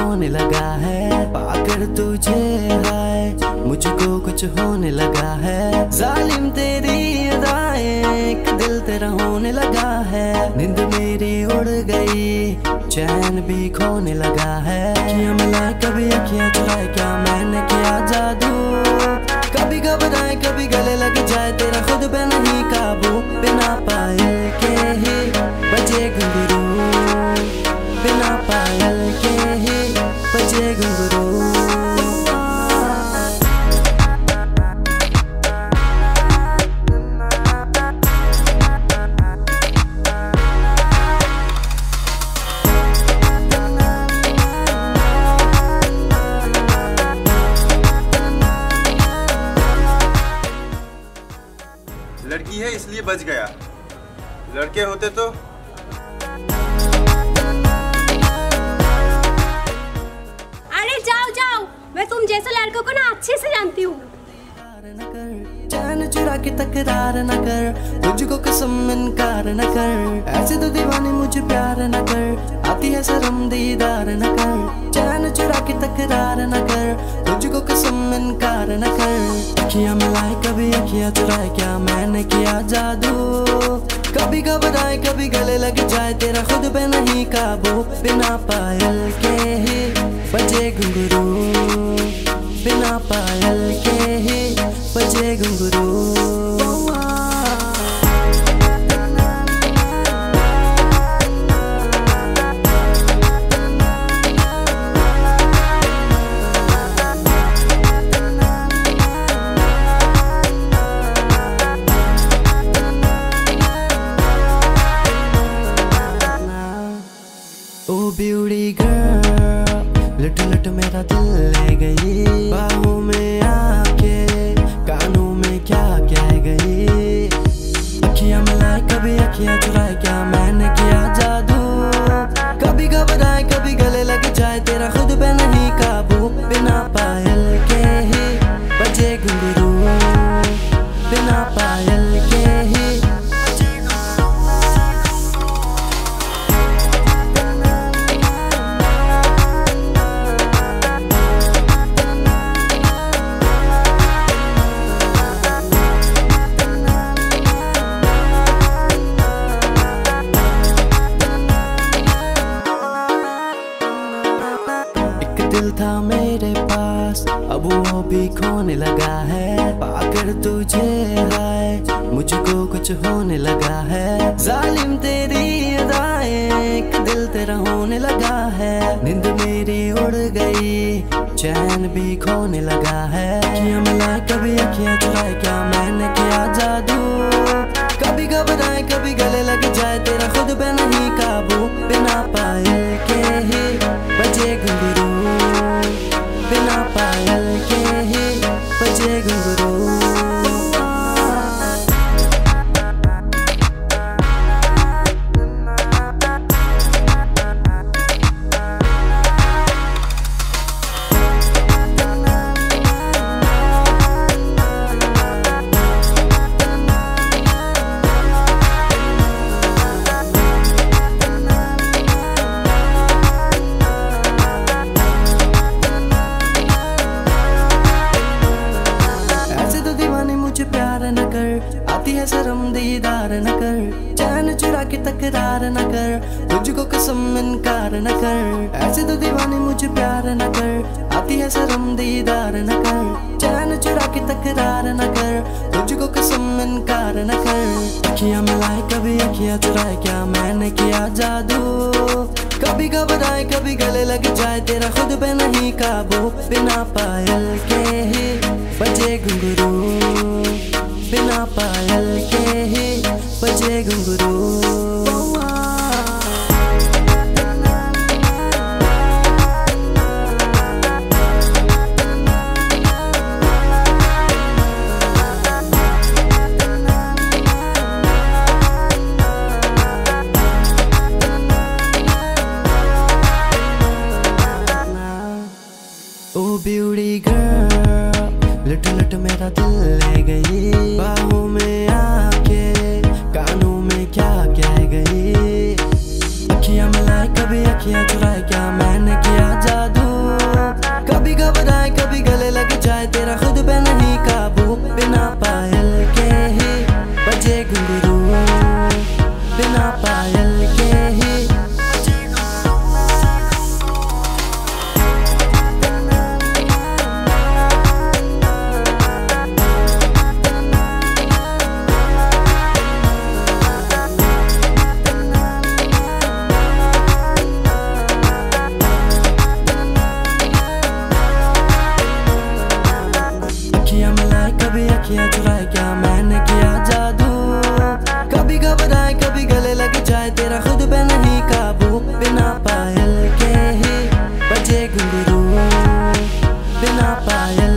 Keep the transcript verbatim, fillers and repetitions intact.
खोने लगा है। पाकर तुझे हाय मुझको कुछ होने लगा है। जालिम तेरी अदाएं एक दिल तेरा होने लगा है। नींद मेरी उड़ गई चैन भी खोने लगा है। अखियां मिलाए कभी अखियां चुराए क्या मैंने किया जादू। कभी घबराए कभी गले लग जाए तेरा खुद पे नहीं काबू। बिना पायल के ही बजे घुंघरू, बिना पायल के ही बजे घुंघरू। लड़की है इसलिए बच गया, लड़के होते तो। अरे जाओ जाओ, मैं तुम जैसे लड़कों को ना अच्छे से जानती हूँ। चैन चुरा के तकरार न कर, तुझको कसम इनकार न कर। ऐसे तो दीवानी मुझे प्यार न कर, आती है शर्म दीदार न कर। चैन चुरा के तकरार न कर, तुझको कसम इनकार न कर। अखियां मिलाए कभी अखियां चुराए क्या मैंने किया जादू। कभी घबराए कभी गले लग जाए तेरा खुद पे नहीं काबू। बिना पायल के ही बजे घुंघरू, बिना पायल के ही बजे घुंघरू। ओ ब्यूटी गर्ल लट लट मेरा दिल ले गई। बाहों में आके कानों में क्या कह गई। अखियां मिलाए कभी अखियां चुराए क्या मैंने किया जादू। कभी घबराए कभी गले लग जाए तेरा खुद पे नहीं काबू। बिना पायल के ही बजे घुंघरू, बिना पायल के ही दिल था मेरे पास अब वो भी खोने लगा है। पाकर तुझे हाय मुझको कुछ होने लगा है। जालिम तेरी अदाएं एक दिल तेरा होने लगा है। नींद मेरी उड़ गई चैन भी खोने लगा है। अखियां मिलाए कभी अखियां चुराए क्या मैंने किया जादू। कभी घबराए कभी गले लग जाए तेरा खुद पे नहीं काबू। बिना पायल के ही बजे घुंघरू, बिना पायल के ही बजे घुंघरू। प्यार न कर, आती है शर्म दीदार न कर। चैन चुरा के तकरार न कर, तुझको कसम इनकार न कर। ऐसे तो दीवानी मुझे प्यार न कर, आती है शर्म दीदार न कर। चैन चुरा के तकरार न कर, तुझको कसम इनकार न कर। अखियां मिलाए कभी अखियां चुराए क्या मैंने किया जादू। कभी घबराए कभी गले लग जाए तेरा खुद पे नहीं काबू। बिना पायल के ही बजे घुंघरू, बिना पायल के ही बजे घुंघरू। ओ ब्यूटी गर्ल लट लट मेरा दिल ले गई। बाहों में आके कानों में क्या कह गई। अखियां मिलाए कभी अखियां चुराए क्या मैंने किया जादू। किया चुराए क्या मैंने किया जादू, कभी घबराए कभी गले लग जाए तेरा खुद पे नहीं काबू। बिना पायल के ही बजे घुंघरू, बिना पायल